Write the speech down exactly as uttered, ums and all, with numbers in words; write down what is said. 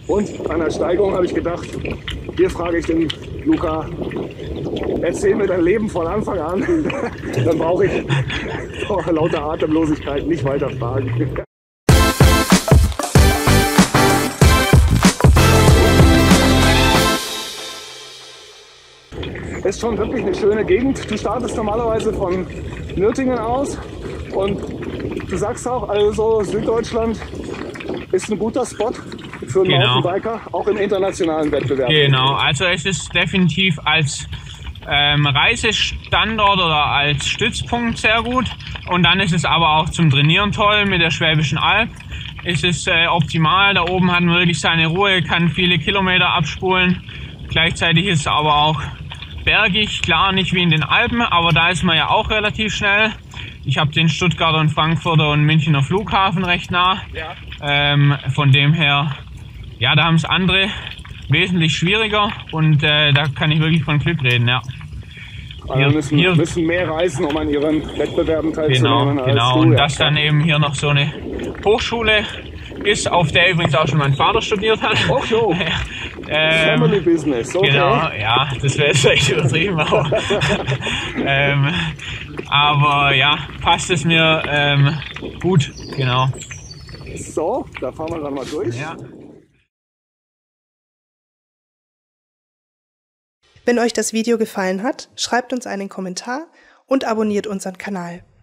Und an der Steigung habe ich gedacht, hier frage ich den Luca, erzähl mir dein Leben von Anfang an. Dann brauche ich vor lauter Atemlosigkeit nicht weiter fragen. Ist schon wirklich eine schöne Gegend. Du startest normalerweise von Nürtingen aus und du sagst auch, also Süddeutschland ist ein guter Spot für einen Genau. Mountainbiker, auch im internationalen Wettbewerb. Genau, also es ist definitiv als ähm, Reisestandort oder als Stützpunkt sehr gut. Und dann ist es aber auch zum Trainieren toll. Mit der Schwäbischen Alb ist es äh, optimal. Da oben hat man wirklich seine Ruhe, kann viele Kilometer abspulen. Gleichzeitig ist es aber auch bergig, klar nicht wie in den Alpen, aber da ist man ja auch relativ schnell. Ich habe den Stuttgarter und Frankfurter und Münchner Flughafen recht nah. Ja. Ähm, von dem her, ja, da haben es andere wesentlich schwieriger und äh, da kann ich wirklich von Glück reden, ja. Also müssen, hier, müssen mehr reisen, um an ihren Wettbewerben teilzunehmen. Genau, genau. Als du, Und ja. dass dann eben hier noch so eine Hochschule ist, auf der übrigens auch schon mein Vater studiert hat. Och jo, ähm, Family Business, okay. Genau, ja, das wäre vielleicht übertrieben, aber, ähm, aber ja, passt es mir ähm, gut, genau. So, da fahren wir dann mal durch. Ja. Wenn euch das Video gefallen hat, schreibt uns einen Kommentar und abonniert unseren Kanal.